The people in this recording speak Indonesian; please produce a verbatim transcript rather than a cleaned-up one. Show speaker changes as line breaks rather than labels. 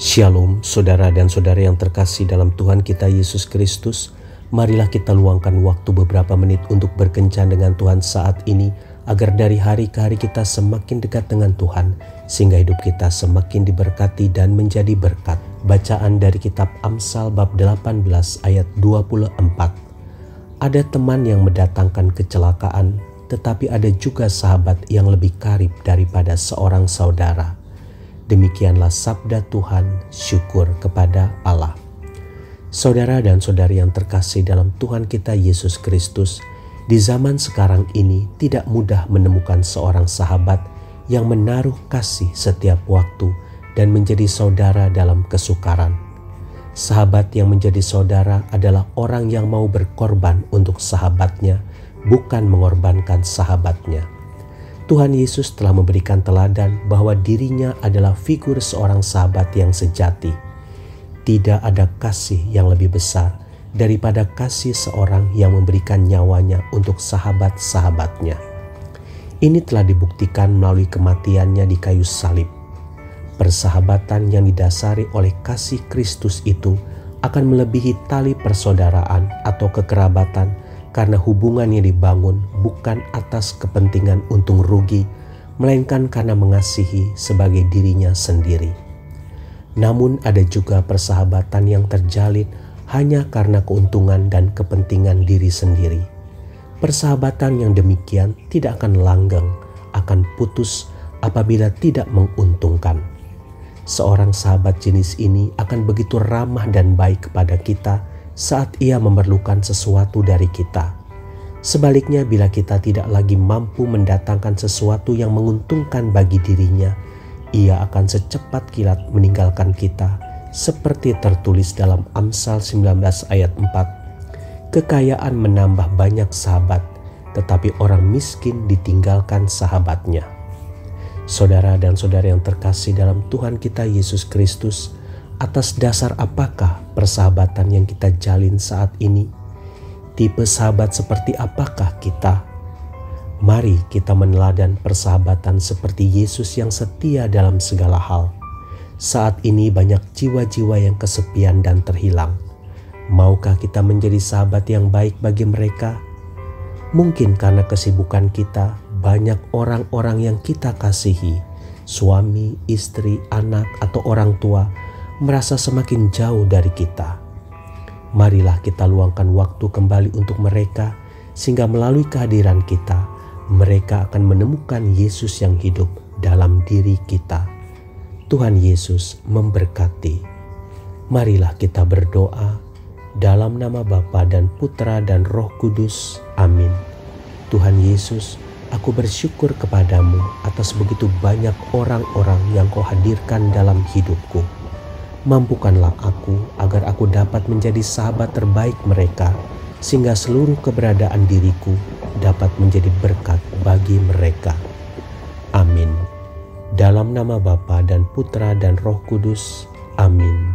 Shalom, saudara dan saudari yang terkasih dalam Tuhan kita Yesus Kristus. Marilah kita luangkan waktu beberapa menit untuk berkencan dengan Tuhan saat ini, agar dari hari ke hari kita semakin dekat dengan Tuhan, sehingga hidup kita semakin diberkati dan menjadi berkat. Bacaan dari kitab Amsal bab delapan belas ayat dua puluh empat. Ada teman yang mendatangkan kecelakaan, tetapi ada juga sahabat yang lebih karib daripada seorang saudara. Demikianlah sabda Tuhan, syukur kepada Allah. Saudara dan saudari yang terkasih dalam Tuhan kita Yesus Kristus, di zaman sekarang ini tidak mudah menemukan seorang sahabat yang menaruh kasih setiap waktu dan menjadi saudara dalam kesukaran. Sahabat yang menjadi saudara adalah orang yang mau berkorban untuk sahabatnya, bukan mengorbankan sahabatnya. Tuhan Yesus telah memberikan teladan bahwa dirinya adalah figur seorang sahabat yang sejati. Tidak ada kasih yang lebih besar daripada kasih seorang yang memberikan nyawanya untuk sahabat-sahabatnya. Ini telah dibuktikan melalui kematiannya di kayu salib. Persahabatan yang didasari oleh kasih Kristus itu akan melebihi tali persaudaraan atau kekerabatan, karena hubungan yang dibangun bukan atas kepentingan untung rugi, melainkan karena mengasihi sebagai dirinya sendiri. Namun ada juga persahabatan yang terjalin hanya karena keuntungan dan kepentingan diri sendiri. Persahabatan yang demikian tidak akan langgeng, akan putus apabila tidak menguntungkan. Seorang sahabat jenis ini akan begitu ramah dan baik kepada kita saat ia memerlukan sesuatu dari kita. Sebaliknya, bila kita tidak lagi mampu mendatangkan sesuatu yang menguntungkan bagi dirinya, ia akan secepat kilat meninggalkan kita, seperti tertulis dalam Amsal sembilan belas ayat empat. Kekayaan menambah banyak sahabat, tetapi orang miskin ditinggalkan sahabatnya. Saudara dan saudari yang terkasih dalam Tuhan kita Yesus Kristus, atas dasar apakah persahabatan yang kita jalin saat ini? Tipe sahabat seperti apakah kita? Mari kita meneladan persahabatan seperti Yesus yang setia dalam segala hal. Saat ini banyak jiwa-jiwa yang kesepian dan terhilang. Maukah kita menjadi sahabat yang baik bagi mereka? Mungkin karena kesibukan kita, banyak orang-orang yang kita kasihi, suami, istri, anak, atau orang tua, merasa semakin jauh dari kita. Marilah kita luangkan waktu kembali untuk mereka, sehingga melalui kehadiran kita, mereka akan menemukan Yesus yang hidup dalam diri kita. Tuhan Yesus memberkati. Marilah kita berdoa dalam nama Bapa dan Putra dan Roh Kudus. Amin. Tuhan Yesus, aku bersyukur kepadamu atas begitu banyak orang-orang yang Kau hadirkan dalam hidupku. Mampukanlah aku agar aku dapat menjadi sahabat terbaik mereka, sehingga seluruh keberadaan diriku dapat menjadi berkat bagi mereka. Amin. Dalam nama Bapa dan Putra dan Roh Kudus. Amin.